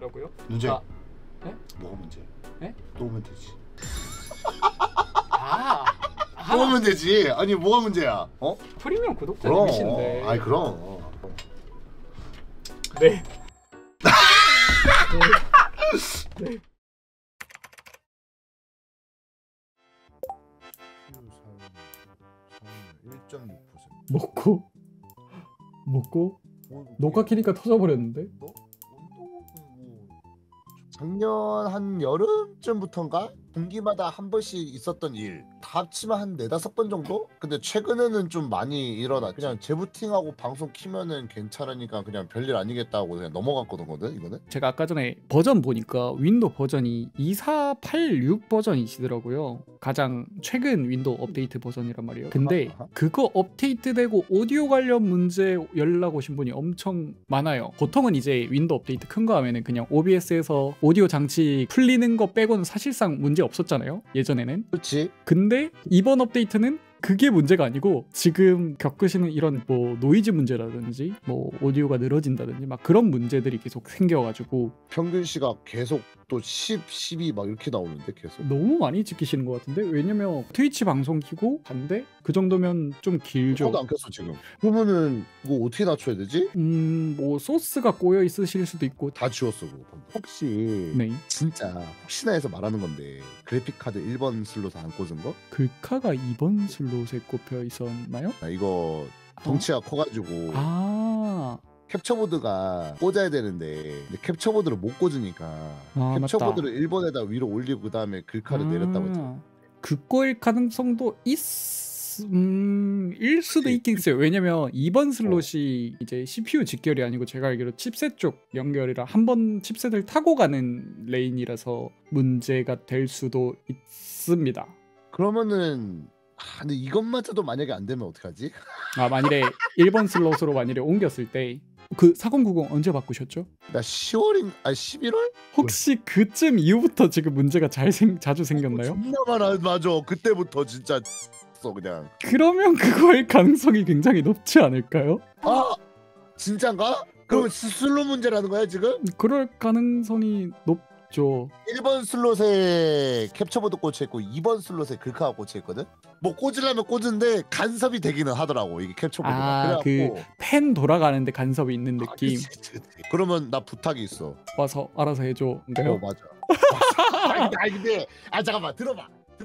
있더라고요. 문제. 네? 뭐가 문제? 네? 또 오면 되지. 또 오면 되지. 아니 뭐가 문제야? 어? 프리미엄 구독자님이신데. 아이 그럼. 네. 네. 1.6%. 먹고 녹화 키니까 터져버렸는데? 작년 한 여름쯤부터인가? 분기마다 한 번씩 있었던 일 다 합치면 한 4-5번 정도? 근데 최근에는 좀 많이 일어나. 그냥 재부팅하고 방송 키면은 괜찮으니까 그냥 별일 아니겠다고 그냥 넘어갔거든 이거는. 제가 아까 전에 버전 보니까 윈도우 버전이 2486 버전이시더라고요. 가장 최근 윈도우 업데이트 버전이란 말이에요. 근데 그거 업데이트되고 오디오 관련 문제 연락 오신 분이 엄청 많아요. 보통은 이제 윈도우 업데이트 큰 거 하면은 그냥 OBS에서 오디오 장치 풀리는 거 빼고는 사실상 문제 없었잖아요, 예전에는. 그렇지. 근데 이번 업데이트는 그게 문제가 아니고 지금 겪으시는 이런 뭐 노이즈 문제라든지 뭐 오디오가 늘어진다든지 막 그런 문제들이 계속 생겨가지고 평균 시각 계속 또 10, 12 막 이렇게 나오는데 계속 너무 많이 찍히시는 것 같은데. 왜냐면 트위치 방송 키고 반대? 그 정도면 좀 길죠. 하나도 안 켰어 지금. 그러면은 이거 어떻게 낮춰야 되지? 뭐 소스가 꼬여 있으실 수도 있고. 다 지웠어 그거. 혹시 네. 진짜 혹시나 해서 말하는 건데 그래픽 카드 1번 슬롯 안 꽂은 거? 글카가 2번 슬롯에 꼽혀 있었나요? 이거 덩치가 커가지고 아 캡처보드가 꽂아야 되는데 근데 capture보드를 못 꽂으니까 캡처보드를 1번에다 위로 올리고 그 다음에 글카를 내렸다고 했잖아. 그거일 가능성도 일 수도 있긴 있어요. 왜냐면 2번 슬롯이 이제 CPU 직결이 아니고 제가 알기로 칩셋 쪽 연결이라 한 번 칩셋을 타고 가는 레인이라서 문제가 될 수도 있습니다. 그러면은 근데 이것마저도 만약에 안 되면 어떡하지? 만일에 1번 슬롯으로 만일에 옮겼을 때 그 4090 언제 바꾸셨죠? 나 10월인 11월? 혹시 그쯤 이후부터 지금 문제가 자주 생겼나요? 존나 많아. 맞아. 그때부터 진짜 그냥. 그러면 그거일 가능성이 굉장히 높지 않을까요? 진짠가? 그러면 슬롯 문제라는 거야 지금? 그럴 가능성이 높죠. 1번 슬롯에 캡처보드 꽂혀있고 2번 슬롯에 글카가 꽂혀있거든? 뭐 꽂으려면 꽂은데 간섭이 되기는 하더라고 이게 캡처보드가. 그 펜 돌아가는데 간섭이 있는 느낌. 그치. 그러면 나 부탁이 있어. 와서 알아서 해줘. 맞아. 근데 잠깐만 들어봐.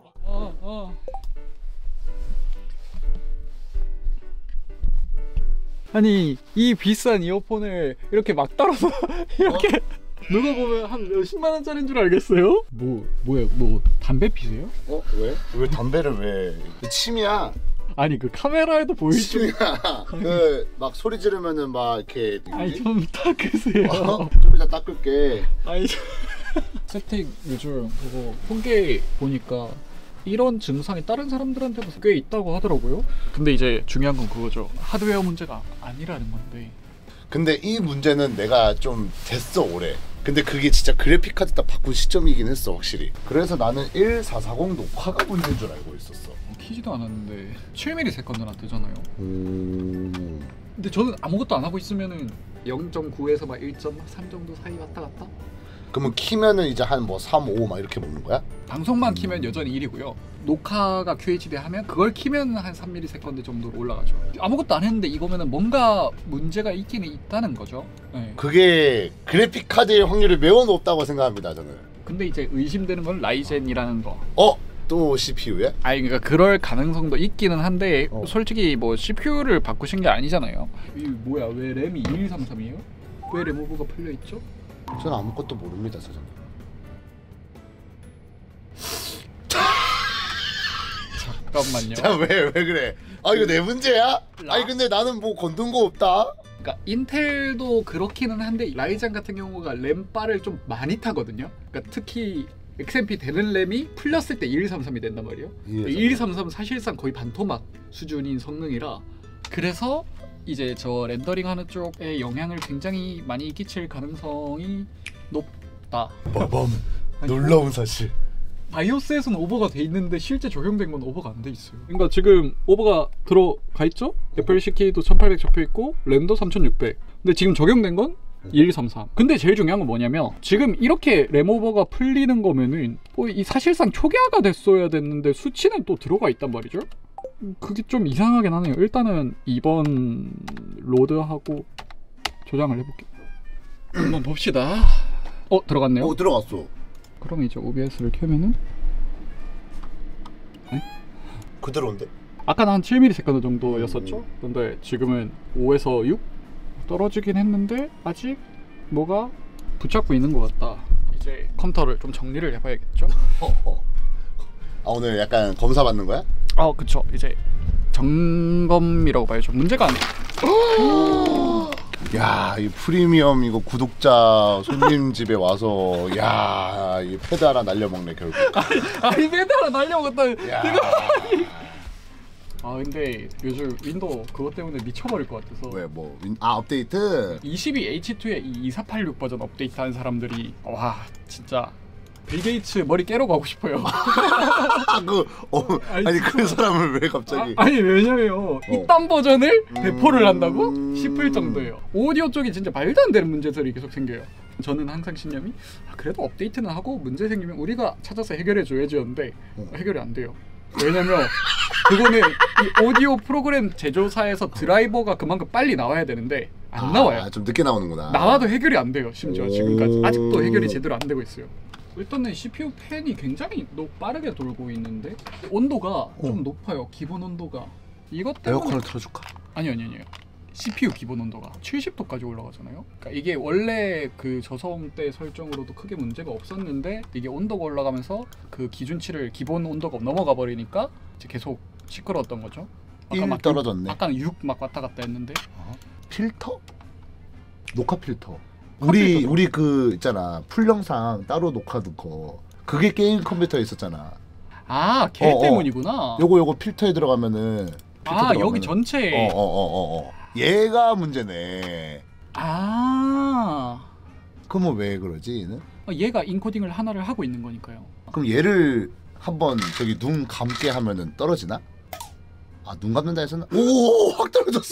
아니 이 비싼 이어폰을 이렇게 막 따라서 이렇게 누가 보면 한 몇십만 원짜리인 줄 알겠어요? 뭐야 담배 피세요? 왜? 왜 담배를 왜? 침이야. 아니 그 카메라에도 보이죠? 침이야. 그 막 소리 지르면은 막 이렇게. 아니 좀 닦으세요. 좀 이따 닦을게. 아니 세팅 요즘 그거 통계 보니까 이런 증상이 다른 사람들한테도 꽤 있다고 하더라고요. 근데 이제 중요한 건 그거죠. 하드웨어 문제가 아니라는 건데. 근데 이 문제는 내가 좀 됐어 오래. 근데 그게 진짜 그래픽 카드 딱 바꾼 시점이긴 했어 확실히. 그래서 나는 1440 녹화가 문제인 줄 알고 있었어. 키지도 않았는데 7ms 안 뜨잖아요. 근데 저는 아무것도 안 하고 있으면은 0.9에서 막 1.3 정도 사이 왔다 갔다. 그러면 키면은 이제 한 뭐 3, 5 막 이렇게 먹는 거야? 방송만 키면 여전히 1이고요. 녹화가 QHD 하면 그걸 키면 한 3ms 정도로 올라가죠. 아무것도 안 했는데 이거면은 뭔가 문제가 있기는 있다는 거죠. 네. 그게 그래픽 카드의 확률이 매우 높다고 생각합니다 저는. 근데 이제 의심되는 건 라이젠이라는 거. 또 CPU야? 아니 그러니까 그럴 가능성도 있기는 한데 솔직히 뭐 CPU를 바꾸신 게 아니잖아요. 이 뭐야 왜 램이 2133이에요? 왜 램오버가 풀려 있죠? 저는 아무것도 모릅니다 사장님. 잠깐만요. 자 왜 그래? 이거 내 문제야? 아니 근데 나는 뭐 건든 거 없다. 그러니까 인텔도 그렇기는 한데 라이젠 같은 경우가 램바를 좀 많이 타거든요. 그러니까 특히 XMP 되는 램이 풀렸을 때 2133이 된단 말이에요. 2133은 사실상 거의 반토막 수준인 성능이라 그래서 이제 저 렌더링하는 쪽에 영향을 굉장히 많이 끼칠 가능성이 높다. 빠밤. 놀라운 사실. 바이오스에서는 오버가 돼 있는데 실제 적용된 건 오버가 안 돼 있어요. 그러니까 지금 오버가 들어가 있죠? FLCK도 1800 적혀 있고 램도 3600. 근데 지금 적용된 건 2133. 근데 제일 중요한 건 뭐냐면 지금 이렇게 램오버가 풀리는 거면은 이 사실상 초기화가 됐어야 됐는데 수치는 또 들어가 있단 말이죠. 그게 좀 이상하긴 하네요. 일단은 2번 로드하고 저장을 해볼게요. 한번 봅시다. 들어갔네요. 들어갔어. 그럼 이제 OBS를 켜면은 그대로인데? 아까는 한 7ms 정도였었죠? 근데 지금은 5에서 6 떨어지긴 했는데 아직 뭐가 붙잡고 있는 것 같다. 이제 컴퓨터를 좀 정리를 해봐야겠죠? 오늘 약간 검사 받는 거야? 그쵸. 이제 점검이라고 봐야죠. 문제가 안 야, 이 프리미엄 이거 구독자 손님 집에 와서 야, 이 패드 하나 날려먹네 결국. 아니 패드 하나 날려먹었다. 야. 근데 요즘 윈도우 그것 때문에 미쳐버릴 것 같아서. 왜 업데이트? 22H2에 이 2486 버전 업데이트한 사람들이 와 진짜 빌 게이츠 머리 깨러 가고 싶어요. 아니 그 사람을 왜 갑자기? 아니 왜냐면 이딴 버전을 배포를 한다고 싶을 정도예요. 오디오 쪽이 진짜 말도 안 되는 문제들이 계속 생겨요. 저는 항상 신념이 그래도 업데이트는 하고 문제 생기면 우리가 찾아서 해결해 줘야지였는데 해결이 안 돼요. 왜냐면 그거는 이 오디오 프로그램 제조사에서 드라이버가 그만큼 빨리 나와야 되는데 안 나와요. 좀 늦게 나오는구나. 나와도 해결이 안 돼요. 심지어 지금까지 아직도 해결이 제대로 안 되고 있어요. 일단은 CPU 팬이 굉장히 빠르게 돌고 있는데 온도가 좀 높아요. 기본 온도가. 이것 때문에 에어컨을 틀어줄까? 아니요. CPU 기본 온도가 70도까지 올라가잖아요. 그러니까 이게 원래 그 저소음 때 설정으로도 크게 문제가 없었는데 이게 온도가 올라가면서 그 기준치를 기본 온도가 넘어가 버리니까 이제 계속 시끄러웠던 거죠. 아까 1 떨어졌네. 아까는 6 막 왔다 갔다 했는데. 필터? 녹화 필터. 우리 그 있잖아 풀 영상 따로 녹화 넣고 그게 게임 컴퓨터에 있었잖아. 걔 때문이구나. 요거 필터에 들어가면은 여기 전체. 얘가 문제네. 그러면 왜 그러지 얘는? 얘가 인코딩을 하나를 하고 있는 거니까요. 그럼 얘를 한번 저기 눈 감게 하면은 떨어지나? 눈 감는다 해서는 확 떨어졌어.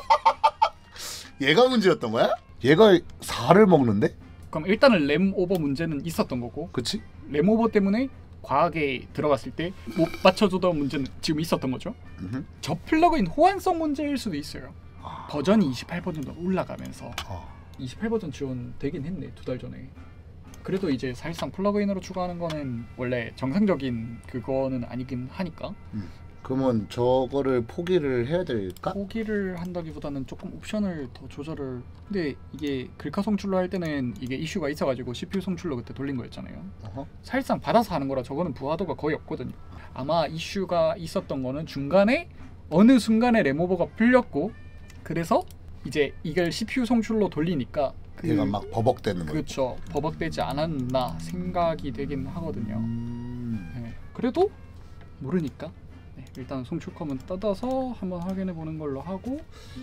얘가 문제였던 거야? 얘가 4를 먹는데? 그럼 일단은 램 오버 문제는 있었던 거고. 그치? 램 오버 때문에 과하게 들어갔을 때 못 맞춰주던 문제는 지금 있었던 거죠. 저 플러그인 호환성 문제일 수도 있어요. 버전이 28버전으로 올라가면서 28버전 지원되긴 했네 2달 전에. 그래도 이제 사실상 플러그인으로 추가하는 거는 원래 정상적인 그거는 아니긴 하니까. 그러면 저거를 포기를 해야 될까? 포기를 한다기보다는 조금 옵션을 더 조절을. 근데 이게 글카 송출로 할 때는 이게 이슈가 있어가지고 CPU 송출로 그때 돌린 거였잖아요. 사실상 받아서 하는 거라 저거는 부하도가 거의 없거든요. 아마 이슈가 있었던 거는 중간에 어느 순간에 램오버가 풀렸고 그래서 이제 이걸 CPU 송출로 돌리니까 얘가 막 버벅대는 거. 그렇죠. 버벅대지 않았나 생각이 되긴 하거든요. 네. 그래도 모르니까 일단 송출컴은 뜯어서 한번 확인해 보는 걸로 하고.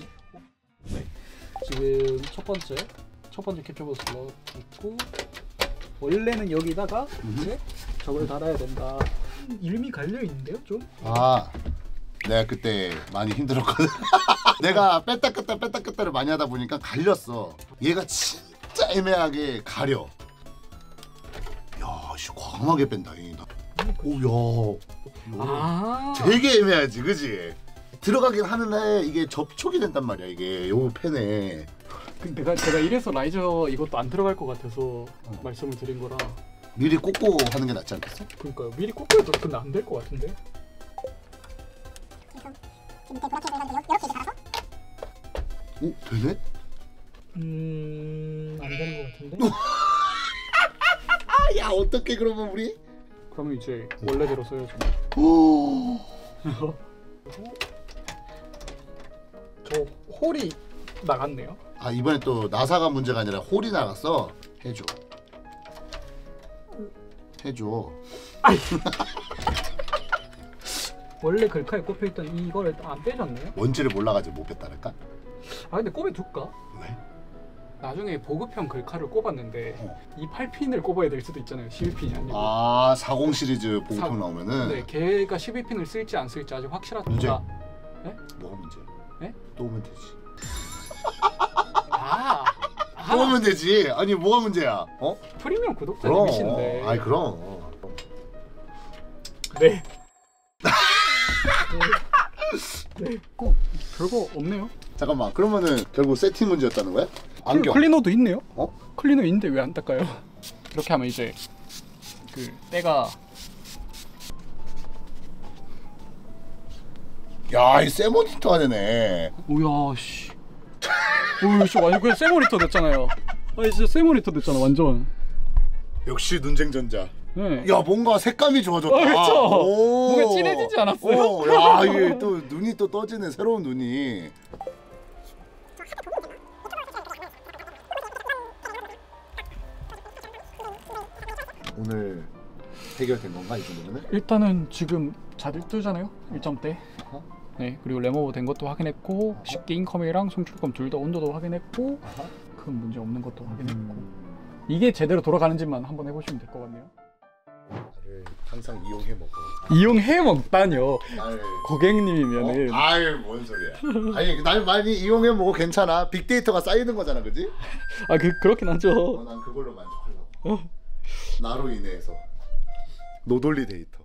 지금 첫 번째 캡처버 슬롯 있고 원래는 여기다가 이제 저걸 달아야 된다. 이름이 갈려 있는데요, 좀? 내가 그때 많이 힘들었거든. 내가 뺐다 ቅ다를 많이 하다 보니까 갈렸어. 얘가 진짜 애매하게 가려. 야, 씨 과감하게 뺀다. 되게 애매하지, 그지? 들어가긴 하는데 이게 접촉이 된단 말이야, 이게 요 펜에. 제가 이래서 라이저 이것도 안 들어갈 것 같아서 말씀을 드린 거라. 미리 꽂고 하는 게 낫지 않겠어? 그러니까요. 미리 꽂고 해도 근데 안 될 것 같은데. 되네? 안 되는 것 같은데. 야, 어떻게 그러면 우리? 그러면 이제 원래대로 써야죠. 저 홀이 나갔네요. 이번에 또 나사가 문제가 아니라 홀이 나갔어. 해줘. 원래 글카에 꼽혀있던 이거를 안 빼셨네요? 뭔지를 몰라가지고 못 뺐다랄까? 근데 꼽아둘까? 왜? 나중에 보급형 글카를 꼽았는데 이 8핀을 꼽아야 될 수도 있잖아요. 12핀이 아니고. 40 시리즈 보급형 나오면은. 네, 걔가 12핀을 쓸지 안 쓸지 아직 확실하다. 문제? 네? 뭐가 문제야? 네? 또 오면 되지. 뽑으면 되지. 아니 뭐가 문제야? 어? 프리미엄 구독자님이신데. 아이 그럼. 네. 네. 별거 없네요. 잠깐만. 그러면은 결국 세팅 문제였다는 거야? 안경. 클리너도 있네요. 어? 클리너 있는데 왜 안 닦아요? 이렇게 하면 이제 그 때가. 야, 이 새 모니터가 되네. 오야 씨. 오야 씨 완전 그냥 새 모니터 됐잖아요. 아 진짜 새 모니터 됐잖아 완전. 역시 눈쟁전자. 네. 야, 뭔가 색감이 좋아졌다. 그렇죠. 오. 뭔가 진해지지 않았어요? 오, 야, 이게 또 눈이 또 떠지네. 새로운 눈이. 오늘 해결된 건가 이 정도면은? 일단은 지금 잘 뜨잖아요 1점대. 네 그리고 레모버 된 것도 확인했고 쉽게 인컴이랑 송출검 둘 다 온도도 확인했고 큰 문제 없는 것도 확인했고 이게 제대로 돌아가는지만 한번 해보시면 될 것 같네요. 나를 항상 이용해 먹어. 이용해 먹다뇨. 날... 고객님이면은. 아유 뭔 소리야. 아니 날 많이 이용해 먹어. 괜찮아. 빅데이터가 쌓이는 거잖아, 그지? 아 그렇긴 하죠. 난 그걸로 만족하려고. 나로 인해서 노돌리 데이터.